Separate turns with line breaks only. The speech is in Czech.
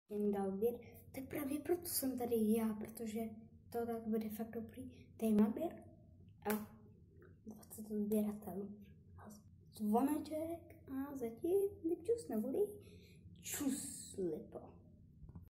Jen dal odběr, tak právě proto jsem tady já, protože to tak bude fakt dobrý. Tady mám odběr a 20 odběratelů. Zvoneček a zatím nečus neboli čus lipo.